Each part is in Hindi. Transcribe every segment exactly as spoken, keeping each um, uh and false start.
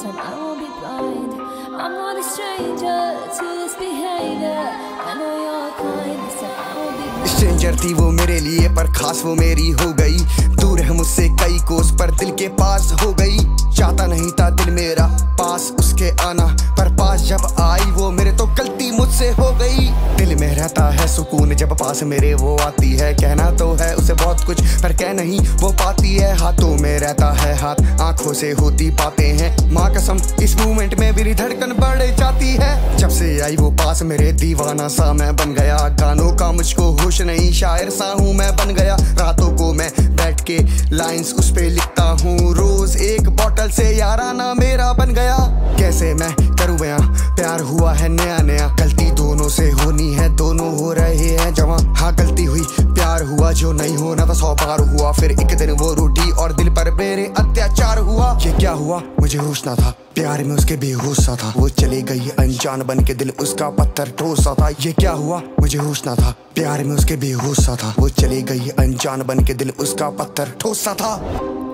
time I won't be blind. I'm not a stranger to this behavior. I know you're kind, this time I won't be blind. Stranger थी वो मेरे लिए पर खास वो मेरी हो गई। दूर है मुझसे कई कोस पर दिल के पास हो गई। चाहता नहीं था दिल मेरा पास उसके आना, पर पास जब आई वो मेरे तो गलती मुझसे हो गई। दिल में रहता है सुकून जब पास मेरे वो आती है। कहना तो है उसे बहुत कुछ पर कह नहीं वो पाती है। हाथों में रहता है हाथ, आंखों से होती बातें हैं। माँ कसम इस मोमेंट में मेरी धड़कन बढ़ जाती है। जब से आई वो पास मेरे दीवाना सा मैं बन गया। गानों का मुझको होश नहीं, शायर सा हूँ मैं बन गया। रातों को मैं बैठ के लाइंस उस पे लिखता हूँ रोज। एक बॉटल से याराना मेरा बन गया। कैसे मैं करूँ बयां, प्यार हुआ है नया नया। गलती दोनों से होनी है, दोनों हो रहे हैं जवां। हाँ गलती हुई, प्यार हुआ जो नहीं होना था सौ बार हुआ। फिर एक दिन वो रूठी और दिल पर मेरे अत्याचार हुआ। ये क्या हुआ मुझे होश ना था, प्यार में उसके बेहोश सा था। वो चली गई अनजान बन के, दिल उसका पत्थर ठोस सा था। ये क्या हुआ मुझे होश ना था, प्यार में उसके बेहोश सा था। वो चली गई अनजान बन के, दिल उसका पत्थर ठोस सा था।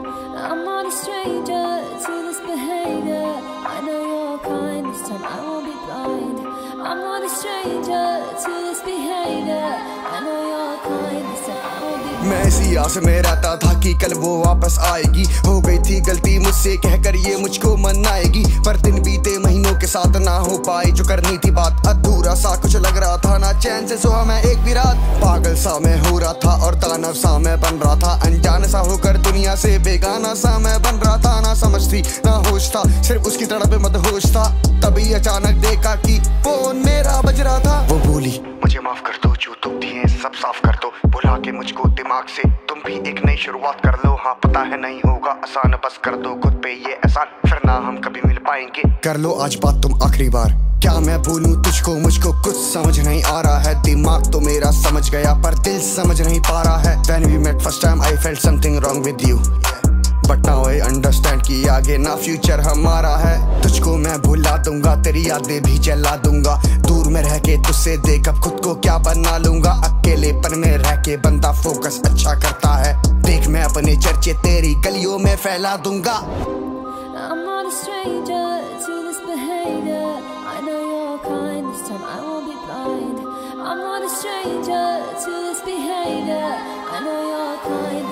I'm not a stranger to this behavior. I know you're kind, this time I won't be blind. I'm not a stranger to this behavior. I know you're kind, this time I won't be blind. मैं इसी आस में रहता था कि कल वो वापस आएगी। हो गई थी गलती मुझसे कहकर ये मुझको मनाएगी, पर दिन बीते महीनों के साथ ना हो पाई जो करनी थी बात। अधूरा सा कुछ लग रहा था, ना चैन से सोया मैं एक भी रात। पागल सा मैं हो रहा था और दानव सा मैं बन रहा था। अनजान सा होकर दुनिया से बेगाना सा मैं बन रहा था। ना समझ थी ना होश था, सिर्फ उसकी तड़प में मदहोश था। तभी अचानक देखा कि फोन मेरा बज रहा था। वो बोली मुझे माफ कर दो, जो तुम दिए सब साफ कर दो। बुला के मुझको दिमाग से तुम भी एक नई शुरुआत कर लो। हाँ पता है नहीं होगा आसान, बस कर दो खुद पे ये एहसान, फिर ना हम कभी मिल पाएंगे। कर लो आज बात तुम आखिरी बार। क्या मैं बोलूं तुझको, मुझको कुछ समझ नहीं आ रहा है। दिमाग तो मेरा समझ गया पर दिल समझ नहीं पा रहा है। When we met first time I felt something wrong with you, but now I understand कि आगे ना फ्यूचर हमारा है। तुझको मैं भुला दूंगा, तेरी यादें भी जला दूंगा। दूर में रह के तुझसे देख अब खुद को क्या बना लूंगा। अकेलेपन में रह के बंदा फोकस अच्छा करता है। देख मैं अपने चर्चे तेरी गलियों में फैला दूंगा। I'm not a stranger to this behavior. I know you're kind, this time I won't be blind. I'm not a stranger to this behavior. I know you're kind.